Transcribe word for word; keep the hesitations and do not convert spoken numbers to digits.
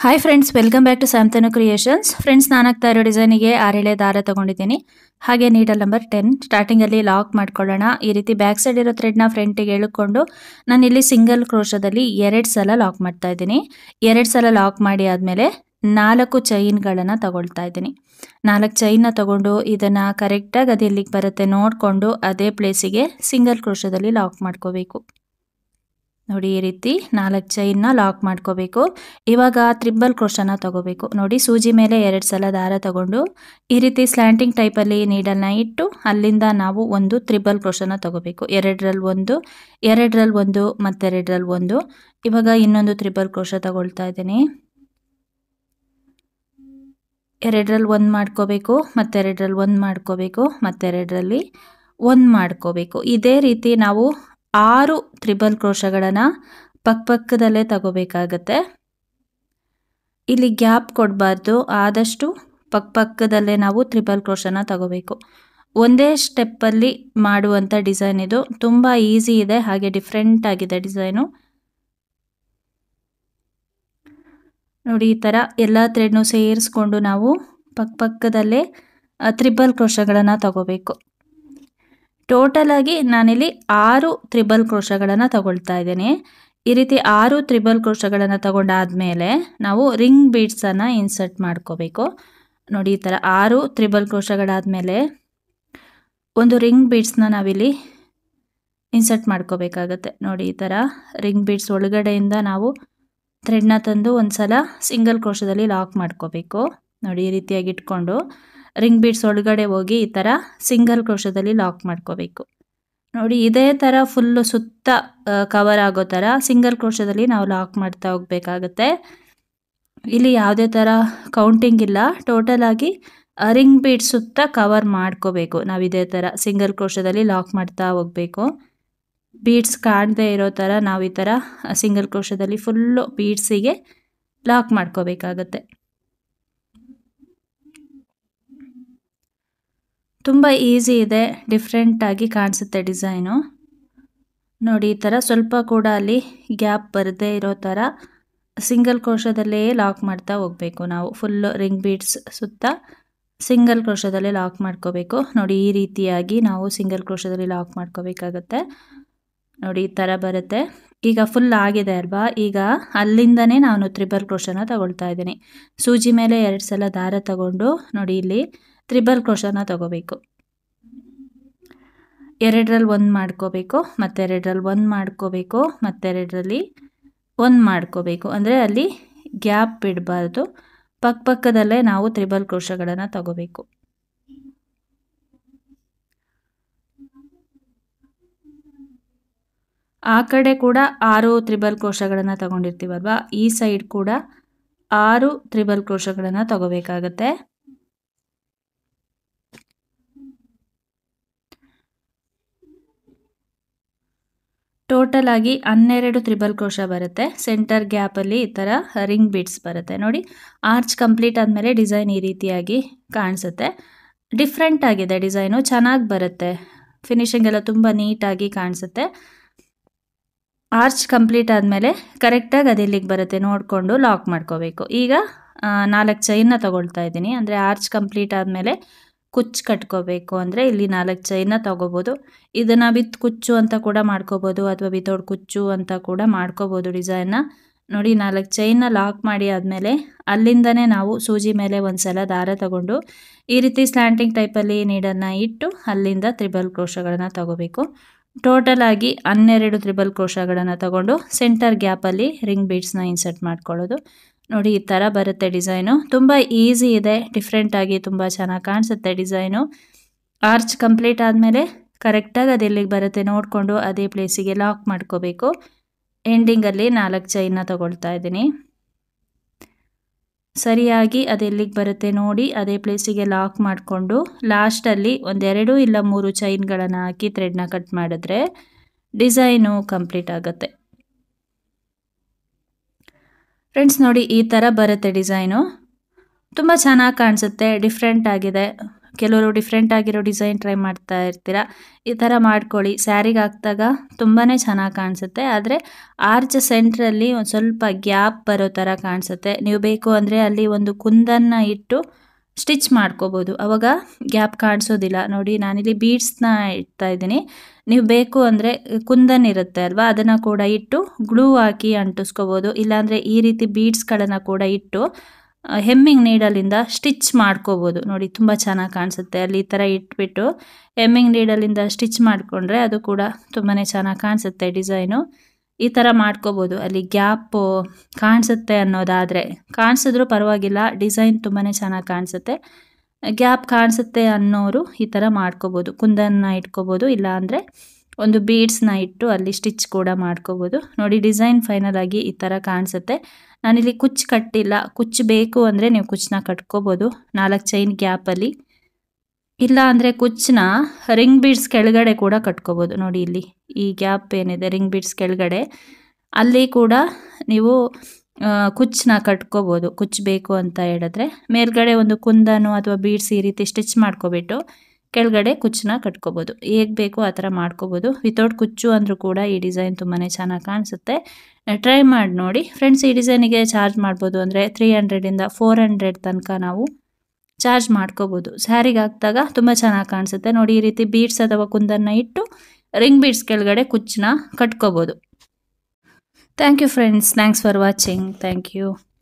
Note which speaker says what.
Speaker 1: Hi friends, welcome back to Santanu creations. Friends, ನಾನು ಆಗ್ತಾ ಇರೋ ಡಿಸೈನಿಗೆ ಆರೇಳೆ ದಾರ ತಗೊಂಡಿದ್ದೀನಿ. ಹಾಗೆ ನೀಡಲ್ ನಂಬರ್ ಟೆನ್ ಸ್ಟಾರ್ಟಿಂಗಲ್ಲಿ ಲಾಕ್ ಮಾಡ್ಕೊಳ್ಳೋಣ. ಈ ರೀತಿ ಬ್ಯಾಕ್ ಸೈಡ್ ಇರೋ ಥ್ರೆಡ್ನ ಫ್ರಂಟಿಗೆ ಎಳ್ಕೊಂಡು ನಾನು ಇಲ್ಲಿ ಸಿಂಗಲ್ ಕ್ರೋಶದಲ್ಲಿ ಎರಡು ಸಲ ಲಾಕ್ ಮಾಡ್ತಾ ಇದ್ದೀನಿ. ಎರಡು ಸಲ ಲಾಕ್ ಮಾಡಿ ಆದಮೇಲೆ ನಾಲ್ಕು ಚೈನ್ಗಳನ್ನು ತಗೊಳ್ತಾ ಇದ್ದೀನಿ. ನಾಲ್ಕು ಚೈನ್ನ ತಗೊಂಡು ಇದನ್ನು ಕರೆಕ್ಟಾಗಿ ಅದು ಎಲ್ಲಿಗೆ ಬರುತ್ತೆ ನೋಡಿಕೊಂಡು ಅದೇ ಪ್ಲೇಸಿಗೆ ಸಿಂಗಲ್ ಕ್ರೋಶದಲ್ಲಿ ಲಾಕ್ ಮಾಡ್ಕೋಬೇಕು. ನೋಡಿ, ಈ ರೀತಿ ನಾಲ್ಕು ಚೈನ್ನ ಲಾಕ್ ಮಾಡ್ಕೋಬೇಕು. ಇವಾಗ ತ್ರಿಬಲ್ ಕ್ರೋಶನ ತಗೋಬೇಕು. ನೋಡಿ, ಸೂಜಿ ಮೇಲೆ ಎರಡು ಸಲ ದಾರ ತಗೊಂಡು ಈ ರೀತಿ ಸ್ಲ್ಯಾಂಟಿಂಗ್ ಟೈಪಲ್ಲಿ ನೀಡಲ್ನ ಇಟ್ಟು ಅಲ್ಲಿಂದ ನಾವು ಒಂದು ತ್ರಿಬಲ್ ಕ್ರೋಶನ ತಗೋಬೇಕು. ಎರಡರಲ್ಲಿ ಒಂದು, ಎರಡರಲ್ಲಿ ಒಂದು, ಮತ್ತೆರಡರಲ್ಲಿ ಒಂದು. ಇವಾಗ ಇನ್ನೊಂದು ತ್ರಿಬಲ್ ಕ್ರೋಶ ತಗೊಳ್ತಾ ಇದ್ದೀನಿ. ಎರಡರಲ್ಲಿ ಒಂದು ಮಾಡ್ಕೋಬೇಕು, ಮತ್ತೆರಡರಲ್ಲಿ ಒಂದು ಮಾಡ್ಕೋಬೇಕು, ಮತ್ತೆರಡರಲ್ಲಿ ಒಂದು ಮಾಡ್ಕೋಬೇಕು. ಇದೇ ರೀತಿ ನಾವು ಆರು ತ್ರಿಬಲ್ ಕ್ರೋಶಗಳನ್ನು ಪಕ್ಕಪಕ್ಕದಲ್ಲೇ ತಗೋಬೇಕಾಗತ್ತೆ. ಇಲ್ಲಿ ಗ್ಯಾಪ್ ಕೊಡಬಾರ್ದು, ಆದಷ್ಟು ಪಕ್ಕಪಕ್ಕದಲ್ಲೇ ನಾವು ತ್ರಿಬಲ್ ಕ್ರೋಶನ ತಗೋಬೇಕು. ಒಂದೇ ಸ್ಟೆಪ್ಪಲ್ಲಿ ಮಾಡುವಂಥ ಡಿಸೈನ್ ಇದು. ತುಂಬ ಈಸಿ ಇದೆ, ಹಾಗೆ ಡಿಫ್ರೆಂಟ್ ಆಗಿದೆ ಡಿಸೈನು. ನೋಡಿ, ಈ ಥರ ಎಲ್ಲ ಥ್ರೆಡ್ನು ಸೇರಿಸ್ಕೊಂಡು ನಾವು ಪಕ್ಕಪಕ್ಕದಲ್ಲೇ ತ್ರಿಬಲ್ ಕ್ರೋಶಗಳನ್ನು ತಗೋಬೇಕು. ಟೋಟಲ್ ಆಗಿ ನಾನಿಲ್ಲಿ ಆರು ತ್ರಿಬಲ್ ಕ್ರೋಶಗಳನ್ನು ತಗೊಳ್ತಾ ಇದ್ದೀನಿ. ಈ ರೀತಿ ಆರು ತ್ರಿಬಲ್ ಕ್ರೋಶಗಳನ್ನು ತಗೊಂಡಾದ್ಮೇಲೆ ನಾವು ರಿಂಗ್ ಬೀಡ್ಸನ್ನು ಇನ್ಸರ್ಟ್ ಮಾಡ್ಕೋಬೇಕು. ನೋಡಿ, ಈ ಥರ ಆರು ತ್ರಿಬಲ್ ಕ್ರೋಶಗಳಾದಮೇಲೆ ಒಂದು ರಿಂಗ್ ಬೀಡ್ಸ್ನ ನಾವಿಲ್ಲಿ ಇನ್ಸರ್ಟ್ ಮಾಡ್ಕೋಬೇಕಾಗತ್ತೆ. ನೋಡಿ, ಈ ಥರ ರಿಂಗ್ ಬೀಡ್ಸ್ ಒಳಗಡೆಯಿಂದ ನಾವು ಥ್ರೆಡ್ನ ತಂದು ಒಂದು ಸಲ ಸಿಂಗಲ್ ಕ್ರೋಶದಲ್ಲಿ ಲಾಕ್ ಮಾಡ್ಕೋಬೇಕು. ನೋಡಿ, ಈ ರೀತಿಯಾಗಿ ಇಟ್ಕೊಂಡು ರಿಂಗ್ ಬೀಡ್ಸ್ ಒಳಗಡೆ ಹೋಗಿ ಈ ಥರ ಸಿಂಗಲ್ ಕ್ರೋಶದಲ್ಲಿ ಲಾಕ್ ಮಾಡ್ಕೋಬೇಕು. ನೋಡಿ, ಇದೇ ಥರ ಫುಲ್ಲು ಸುತ್ತ ಕವರ್ ಆಗೋ ಥರ ಸಿಂಗಲ್ ಕ್ರೋಶದಲ್ಲಿ ನಾವು ಲಾಕ್ ಮಾಡ್ತಾ ಹೋಗಬೇಕಾಗತ್ತೆ. ಇಲ್ಲಿ ಯಾವುದೇ ಥರ ಕೌಂಟಿಂಗ್ ಇಲ್ಲ, ಟೋಟಲ್ ಆಗಿ ರಿಂಗ್ ಬೀಡ್ಸ್ ಸುತ್ತ ಕವರ್ ಮಾಡ್ಕೋಬೇಕು. ನಾವು ಇದೇ ಥರ ಸಿಂಗಲ್ ಕ್ರೋಶದಲ್ಲಿ ಲಾಕ್ ಮಾಡ್ತಾ ಹೋಗಬೇಕು. ಬೀಡ್ಸ್ ಕಾಣದೇ ಇರೋ ಥರ ನಾವು ಈ ಥರ ಸಿಂಗಲ್ ಕ್ರೋಶದಲ್ಲಿ ಫುಲ್ಲು ಬೀಡ್ಸಿಗೆ ಲಾಕ್ ಮಾಡ್ಕೋಬೇಕಾಗತ್ತೆ. ತುಂಬ ಈಸಿ ಇದೆ, ಡಿಫ್ರೆಂಟಾಗಿ ಕಾಣಿಸುತ್ತೆ ಡಿಸೈನು. ನೋಡಿ, ಈ ಥರ ಸ್ವಲ್ಪ ಕೂಡ ಅಲ್ಲಿ ಗ್ಯಾಪ್ ಬರದೇ ಇರೋ ಥರ ಸಿಂಗಲ್ ಕ್ರೋಶದಲ್ಲೇ ಲಾಕ್ ಮಾಡ್ತಾ ಹೋಗಬೇಕು. ನಾವು ಫುಲ್ಲು ರಿಂಗ್ ಬೀಡ್ಸ್ ಸುತ್ತ ಸಿಂಗಲ್ ಕ್ರೋಶದಲ್ಲೇ ಲಾಕ್ ಮಾಡ್ಕೋಬೇಕು. ನೋಡಿ, ಈ ರೀತಿಯಾಗಿ ನಾವು ಸಿಂಗಲ್ ಕ್ರೋಶದಲ್ಲಿ ಲಾಕ್ ಮಾಡ್ಕೋಬೇಕಾಗತ್ತೆ. ನೋಡಿ, ಈ ಥರ ಬರುತ್ತೆ. ಈಗ ಫುಲ್ ಆಗಿದೆ ಅಲ್ವಾ, ಈಗ ಅಲ್ಲಿಂದನೇ ನಾನು ತ್ರಿಬಲ್ ಕ್ರೋಶನ ತಗೊಳ್ತಾ ಇದ್ದೀನಿ. ಸೂಜಿ ಮೇಲೆ ಎರಡು ಸಲ ದಾರ ತಗೊಂಡು ನೋಡಿ ಇಲ್ಲಿ ತ್ರಿಬಲ್ ಕ್ರೋಶನ ತಗೋಬೇಕು. ಎರಡರಲ್ಲಿ ಒಂದು ಮಾಡ್ಕೋಬೇಕು, ಮತ್ತೆರಡರಲ್ಲಿ ಒಂದು ಮಾಡ್ಕೋಬೇಕು, ಮತ್ತೆರಡರಲ್ಲಿ ಒಂದು ಮಾಡ್ಕೋಬೇಕು. ಅಂದರೆ ಅಲ್ಲಿ ಗ್ಯಾಪ್ ಬಿಡಬಾರ್ದು, ಪಕ್ಕಪಕ್ಕದಲ್ಲೇ ನಾವು ತ್ರಿಬಲ್ ಕ್ರೋಶಗಳನ್ನು ತಗೋಬೇಕು. ಆ ಕಡೆ ಕೂಡ ಆರು ತ್ರಿಬಲ್ ಕ್ರೋಶಗಳನ್ನು ತಗೊಂಡಿರ್ತೀವಲ್ವಾ, ಈ ಸೈಡ್ ಕೂಡ ಆರು ತ್ರಿಬಲ್ ಕ್ರೋಶಗಳನ್ನು ತಗೋಬೇಕಾಗತ್ತೆ. ಟೋಟಲ್ ಆಗಿ ಹನ್ನೆರಡು ತ್ರಿಬಲ್ ಕ್ರೋಶ ಬರುತ್ತೆ. ಸೆಂಟರ್ ಗ್ಯಾಪಲ್ಲಿ ಈ ಥರ ರಿಂಗ್ ಬೀಡ್ಸ್ ಬರುತ್ತೆ. ನೋಡಿ, ಆರ್ಚ್ ಕಂಪ್ಲೀಟ್ ಆದಮೇಲೆ ಡಿಸೈನ್ ಈ ರೀತಿಯಾಗಿ ಕಾಣಿಸುತ್ತೆ. ಡಿಫ್ರೆಂಟ್ ಆಗಿದೆ ಡಿಸೈನು, ಚೆನ್ನಾಗಿ ಬರುತ್ತೆ. ಫಿನಿಶಿಂಗ್ ಎಲ್ಲ ತುಂಬ ನೀಟಾಗಿ ಕಾಣಿಸುತ್ತೆ. ಆರ್ಚ್ ಕಂಪ್ಲೀಟ್ ಆದಮೇಲೆ ಕರೆಕ್ಟಾಗಿ ಅದು ಎಲ್ಲಿಗೆ ಬರುತ್ತೆ ನೋಡಿಕೊಂಡು ಲಾಕ್ ಮಾಡ್ಕೋಬೇಕು. ಈಗ ನಾಲ್ಕು ಚೈನ್ನ ತಗೊಳ್ತಾ ಇದ್ದೀನಿ. ಅಂದರೆ ಆರ್ಚ್ ಕಂಪ್ಲೀಟ್ ಆದಮೇಲೆ ಕುಚ್ಚು ಕಟ್ಕೋಬೇಕು. ಅಂದರೆ ಇಲ್ಲಿ ನಾಲ್ಕು ಚೈನ್ನ ತಗೋಬೋದು. ಇದನ್ನು ವಿತ್ ಕುಚ್ಚು ಅಂತ ಕೂಡ ಮಾಡ್ಕೋಬೋದು, ಅಥವಾ ವಿತೌಟ್ ಕುಚ್ಚು ಅಂತ ಕೂಡ ಮಾಡ್ಕೋಬೋದು ಡಿಸೈನ್ನ. ನೋಡಿ, ನಾಲ್ಕು ಚೈನ್ನ ಲಾಕ್ ಮಾಡಿ ಆದಮೇಲೆ ಅಲ್ಲಿಂದನೇ ನಾವು ಸೂಜಿ ಮೇಲೆ ಒಂದು ಸಲ ದಾರ ತಗೊಂಡು ಈ ರೀತಿ ಸ್ಲ್ಯಾಂಟಿಂಗ್ ಟೈಪಲ್ಲಿ ನೀಡನ್ನು ಇಟ್ಟು ಅಲ್ಲಿಂದ ತ್ರಿಬಲ್ ಕ್ರೋಶಗಳನ್ನು ತಗೋಬೇಕು. ಟೋಟಲ್ ಆಗಿ ಹನ್ನೆರಡು ತ್ರಿಬಲ್ ಕ್ರೋಶಗಳನ್ನು ತಗೊಂಡು ಸೆಂಟರ್ ಗ್ಯಾಪಲ್ಲಿ ರಿಂಗ್ ಬೀಡ್ಸ್ನ ಇನ್ಸರ್ಟ್ ಮಾಡ್ಕೊಳ್ಳೋದು. ನೋಡಿ, ಈ ಥರ ಬರುತ್ತೆ ಡಿಸೈನು. ತುಂಬ ಈಸಿ ಇದೆ, ಡಿಫ್ರೆಂಟಾಗಿ ತುಂಬ ಚೆನ್ನಾಗಿ ಕಾಣಿಸುತ್ತೆ ಡಿಸೈನು. ಆರ್ಚ್ ಕಂಪ್ಲೀಟ್ ಆದಮೇಲೆ ಕರೆಕ್ಟಾಗಿ ಅದು ಎಲ್ಲಿಗೆ ಬರುತ್ತೆ ನೋಡಿಕೊಂಡು ಅದೇ ಪ್ಲೇಸಿಗೆ ಲಾಕ್ ಮಾಡ್ಕೋಬೇಕು. ಎಂಡಿಂಗಲ್ಲಿ ನಾಲ್ಕು ಚೈನ್ನ ತಗೊಳ್ತಾ ಇದ್ದೀನಿ. ಸರಿಯಾಗಿ ಅದು ಎಲ್ಲಿಗೆ ಬರುತ್ತೆ ನೋಡಿ ಅದೇ ಪ್ಲೇಸಿಗೆ ಲಾಕ್ ಮಾಡಿಕೊಂಡು ಲಾಸ್ಟಲ್ಲಿ ಒಂದೆರಡು ಇಲ್ಲ ಮೂರು ಚೈನ್ಗಳನ್ನು ಹಾಕಿ ಥ್ರೆಡ್ನ ಕಟ್ ಮಾಡಿದ್ರೆ ಡಿಸೈನು ಕಂಪ್ಲೀಟ್ ಆಗುತ್ತೆ. ಫ್ರೆಂಡ್ಸ್, ನೋಡಿ, ಈ ಥರ ಬರುತ್ತೆ ಡಿಸೈನು. ತುಂಬ ಚೆನ್ನಾಗಿ ಕಾಣಿಸುತ್ತೆ, ಡಿಫ್ರೆಂಟ್ ಆಗಿದೆ. ಕೆಲವರು ಡಿಫ್ರೆಂಟ್ ಆಗಿರೋ ಡಿಸೈನ್ ಟ್ರೈ ಮಾಡ್ತಾ ಇರ್ತೀರ, ಈ ಥರ ಮಾಡ್ಕೊಳ್ಳಿ. ಸ್ಯಾರಿಗೆ ಹಾಕಿದಾಗ ತುಂಬಾ ಚೆನ್ನಾಗಿ ಕಾಣಿಸುತ್ತೆ. ಆದರೆ ಆರ್ಚ್ ಸೆಂಟ್ರಲ್ಲಿ ಒಂದು ಸ್ವಲ್ಪ ಗ್ಯಾಪ್ ಬರೋ ಥರ ಕಾಣಿಸುತ್ತೆ. ನೀವು ಬೇಕು ಅಂದರೆ ಅಲ್ಲಿ ಒಂದು ಕುಂದನ್ನು ಇಟ್ಟು ಸ್ಟಿಚ್ ಮಾಡ್ಕೋಬೋದು, ಅವಾಗ ಗ್ಯಾಪ್ ಕಾಣಿಸೋದಿಲ್ಲ. ನೋಡಿ ನಾನಿಲ್ಲಿ ಬೀಡ್ಸ್ನ ಇಡ್ತಾ ಇದ್ದೀನಿ. ನೀವು ಬೇಕು ಅಂದರೆ ಕುಂದನ್ ಇರುತ್ತೆ ಅಲ್ವಾ, ಅದನ್ನು ಕೂಡ ಇಟ್ಟು ಗ್ಲೂ ಹಾಕಿ ಅಂಟಿಸ್ಕೋಬೋದು. ಇಲ್ಲಾಂದರೆ ಈ ರೀತಿ ಬೀಡ್ಸ್ಗಳನ್ನು ಕೂಡ ಇಟ್ಟು ಹೆಮ್ಮಿಂಗ್ ನೀಡಲಿಂದ ಸ್ಟಿಚ್ ಮಾಡ್ಕೋಬೋದು. ನೋಡಿ ತುಂಬ ಚೆನ್ನಾಗಿ ಕಾಣಿಸುತ್ತೆ. ಅಲ್ಲಿ ಈ ಥರ ಇಟ್ಬಿಟ್ಟು ಹೆಮ್ಮಿಂಗ್ ನೀಡಲಿಂದ ಸ್ಟಿಚ್ ಮಾಡಿಕೊಂಡ್ರೆ ಅದು ಕೂಡ ತುಂಬಾ ಚೆನ್ನಾಗಿ ಕಾಣಿಸುತ್ತೆ ಡಿಸೈನು. ಈ ಥರ ಮಾಡ್ಕೋಬೋದು. ಅಲ್ಲಿ ಗ್ಯಾಪು ಕಾಣಿಸುತ್ತೆ ಅನ್ನೋದಾದರೆ, ಕಾಣಿಸಿದ್ರೂ ಪರವಾಗಿಲ್ಲ, ಡಿಸೈನ್ ತುಂಬಾ ಚೆನ್ನಾಗಿ ಕಾಣಿಸುತ್ತೆ. ಗ್ಯಾಪ್ ಕಾಣಿಸುತ್ತೆ ಅನ್ನೋರು ಈ ಥರ ಮಾಡ್ಕೋಬೋದು. ಕುಂದನ್ನ ಇಟ್ಕೋಬೋದು, ಇಲ್ಲ ಅಂದರೆ ಒಂದು ಬೀಡ್ಸ್ನ ಇಟ್ಟು ಅಲ್ಲಿ ಸ್ಟಿಚ್ ಕೂಡ ಮಾಡ್ಕೋಬೋದು. ನೋಡಿ ಡಿಸೈನ್ ಫೈನಲ್ ಆಗಿ ಈ ಥರ ಕಾಣಿಸುತ್ತೆ. ನಾನಿಲ್ಲಿ ಕುಚ್ಚು ಕಟ್ಟಿಲ್ಲ, ಕುಚ್ಚು ಬೇಕು ಅಂದರೆ ನೀವು ಕುಚ್ಚನ್ನ ಕಟ್ಕೋಬೋದು ನಾಲ್ಕು ಚೈನ್ ಗ್ಯಾಪಲ್ಲಿ. ಇಲ್ಲ ಅಂದರೆ ಕುಚ್ಚನ್ನ ರಿಂಗ್ ಬೀಡ್ಸ್ ಕೆಳಗಡೆ ಕೂಡ ಕಟ್ಕೋಬೋದು. ನೋಡಿ ಇಲ್ಲಿ ಈ ಗ್ಯಾಪ್ ಏನಿದೆ ರಿಂಗ್ ಬೀಡ್ಸ್ ಕೆಳಗಡೆ, ಅಲ್ಲಿ ಕೂಡ ನೀವು ಕುಚ್ಚನ್ನ ಕಟ್ಕೋಬೋದು. ಕುಚ್ಚು ಬೇಕು ಅಂತ ಹೇಳಿದ್ರೆ ಮೇಲ್ಗಡೆ ಒಂದು ಕುಂದನು ಅಥವಾ ಬೀಡ್ಸ್ ಈ ರೀತಿ ಸ್ಟಿಚ್ ಮಾಡ್ಕೊಬಿಟ್ಟು ಕೆಳಗಡೆ ಕುಚ್ಚನ್ನ ಕಟ್ಕೋಬೋದು. ಹೇಗೆ ಬೇಕೋ ಆ ಥರ ಮಾಡ್ಕೋಬೋದು. ವಿತೌಟ್ ಕುಚ್ಚು ಅಂದರೂ ಕೂಡ ಈ ಡಿಸೈನ್ ತುಂಬಾ ಚೆನ್ನಾಗಿ ಕಾಣಿಸುತ್ತೆ. ಟ್ರೈ ಮಾಡಿ ನೋಡಿ ಫ್ರೆಂಡ್ಸ್. ಈ ಡಿಸೈನಿಗೆ ಚಾರ್ಜ್ ಮಾಡ್ಬೋದು ಅಂದರೆ ತ್ರೀ ಹಂಡ್ರೆಡಿಂದ ಫೋರ್ ಹಂಡ್ರೆಡ್ ತನಕ ನಾವು ಚಾರ್ಜ್ ಮಾಡ್ಕೋಬೋದು. ಸ್ಯಾರಿಗೆ ಹಾಕಿದಾಗ ತುಂಬ ಚೆನ್ನಾಗಿ ಕಾಣಿಸುತ್ತೆ. ನೋಡಿ ಈ ರೀತಿ ಬೀಡ್ಸ್ ಅಥವಾ ಕುಂದನ್ನು ಇಟ್ಟು ರಿಂಗ್ ಬೀಡ್ಸ್ ಕೆಳಗಡೆ ಕುಚ್ಚನ್ನ ಕಟ್ಕೋಬೋದು. Thank you friends. Thanks for watching. Thank you.